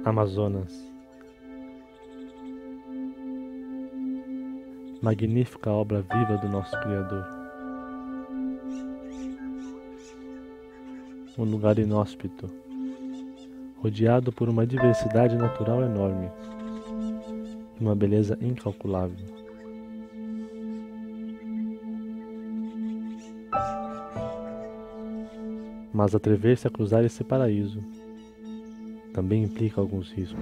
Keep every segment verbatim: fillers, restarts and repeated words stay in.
Amazonas. Magnífica obra viva do nosso Criador. Um lugar inóspito, rodeado por uma diversidade natural enorme e uma beleza incalculável. Mas atrever-se a cruzar esse paraíso também implica alguns riscos.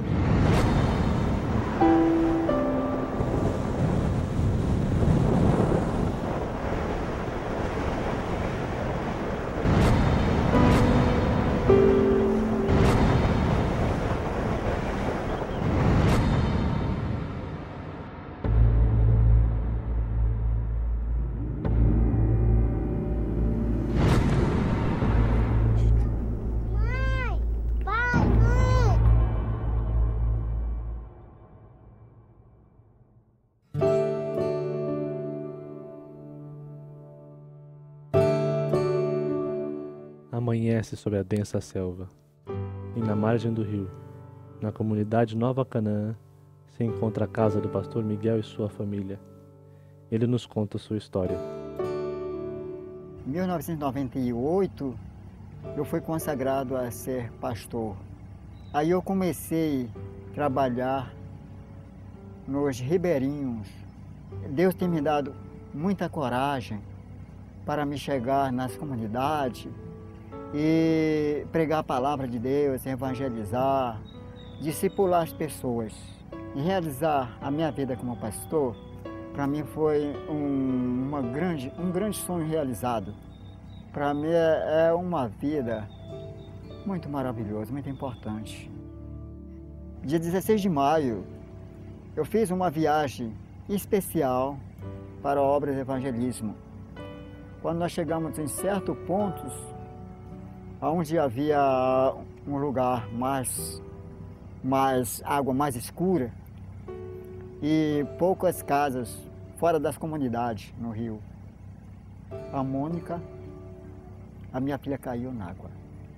Amanhece sobre a densa selva, e na margem do rio, na comunidade Nova Canaã, se encontra a casa do pastor Miguel e sua família. Ele nos conta sua história. Em mil novecentos e noventa e oito, eu fui consagrado a ser pastor. Aí eu comecei a trabalhar nos ribeirinhos. Deus tem me dado muita coragem para me chegar nas comunidades e pregar a palavra de Deus, evangelizar, discipular as pessoas. E realizar a minha vida como pastor, para mim foi um, uma grande, um grande sonho realizado. Para mim é uma vida muito maravilhosa, muito importante. Dia dezesseis de maio, eu fiz uma viagem especial para a obra de evangelismo. Quando nós chegamos em certos pontos, onde havia um lugar mais, mais água mais escura e poucas casas fora das comunidades no rio, a Mônica, a minha filha, caiu na água.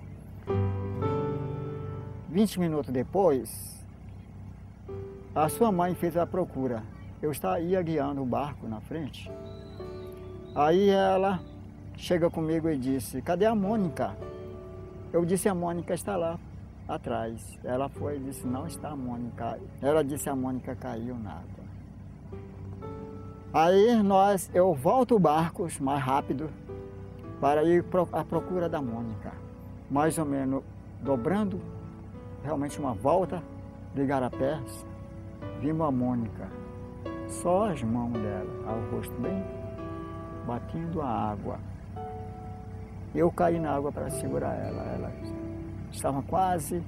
Vinte minutos depois, a sua mãe fez a procura. Eu ia guiando o barco na frente. Aí ela chega comigo e disse: cadê a Mônica? Eu disse: a Mônica está lá atrás. Ela foi e disse: não está a Mônica. Ela disse: a Mônica caiu na água. Aí nós, eu volto o barco mais rápido para ir à procura da Mônica. Mais ou menos dobrando, realmente uma volta de igarapés, vimos a Mônica. Só as mãos dela, ao rosto bem batendo a água. Eu caí na água para segurar ela. Ela estava quase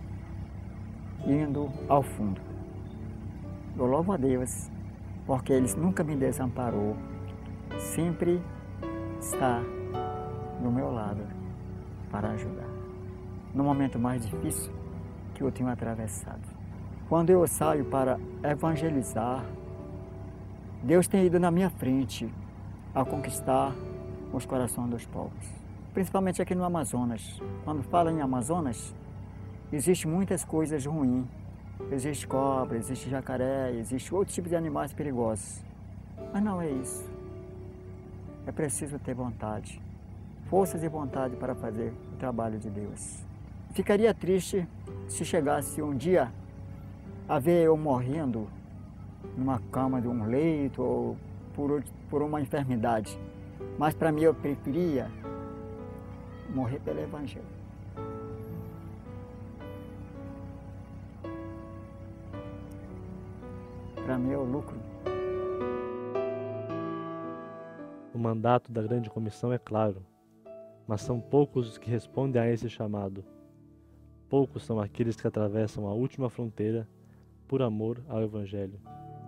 indo ao fundo. Eu louvo a Deus, porque Ele nunca me desamparou. Sempre está do meu lado para ajudar. No momento mais difícil que eu tenho atravessado. Quando eu saio para evangelizar, Deus tem ido na minha frente a conquistar os corações dos povos. Principalmente aqui no Amazonas. Quando fala em Amazonas, existe muitas coisas ruins. Existe cobra, existe jacaré, existe outros tipos de animais perigosos. Mas não é isso. É preciso ter vontade, forças e vontade para fazer o trabalho de Deus. Ficaria triste se chegasse um dia a ver eu morrendo numa cama de um leito ou por, por uma enfermidade. Mas para mim eu preferia morrer pelo Evangelho. Para mim é o lucro. O mandato da grande comissão é claro, mas são poucos os que respondem a esse chamado. Poucos são aqueles que atravessam a última fronteira por amor ao Evangelho.